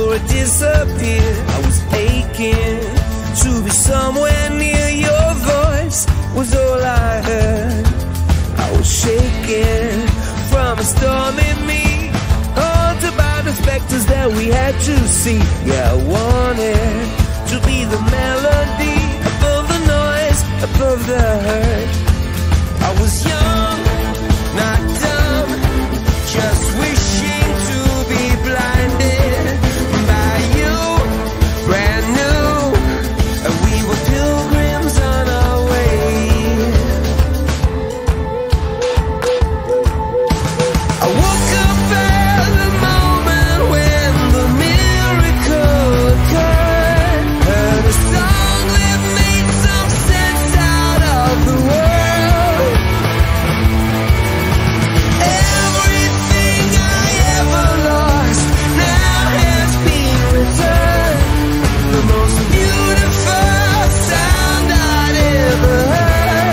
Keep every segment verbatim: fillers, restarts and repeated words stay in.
before it disappeared. I was aching to be somewhere near your voice, was all I heard. I was shaking from a storm in me, haunted by the specters that we had to see. Yeah, I wanted to be the melody above the noise, above the hurt. I was young, not dumb, just wishing to be blinded by you, brand new, and we were pilgrims on our way. I woke up at the moment when the miracle occurred, heard a song that made some sense out of the world. Everything I ever lost now has been returned. The most beautiful sound I'd ever heard.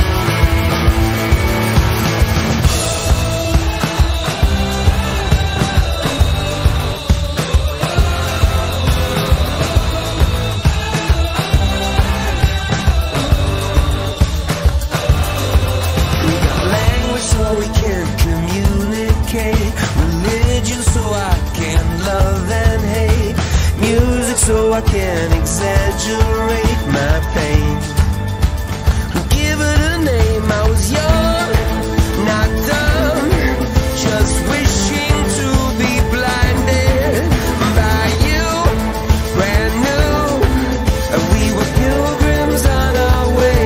We got language so we can communicate, religion so I can love and hate, music so I can exaggerate my pain. Give it a name. I was young, not dumb, just wishing to be blinded by you, brand new, and we were pilgrims on our way.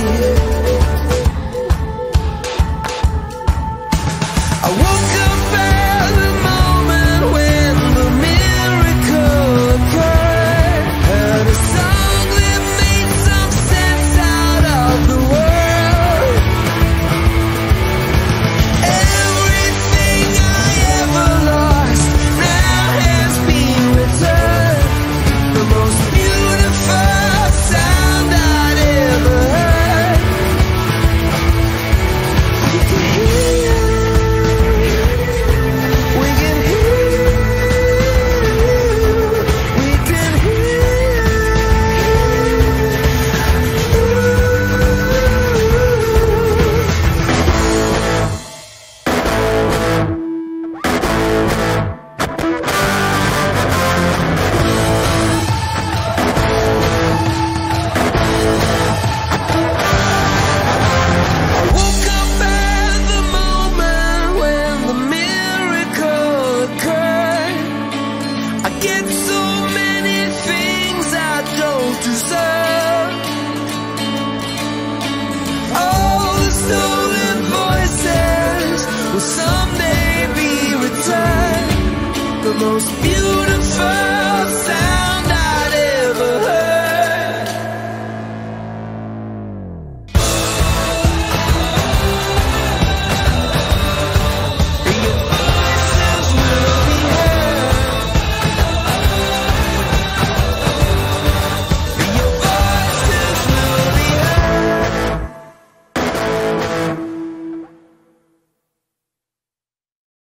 I woke up at the moment when the miracle occurred, heard a song that made some sense out of the world. Everything I ever lost now has been returned. The most beautiful sound I'd ever heard. We can hear you. We can hear you. We can hear I woke up at the moment when the miracle occurred. I get so many things I don't deserve. All the stolen voices will someday be returned. The most beautiful sound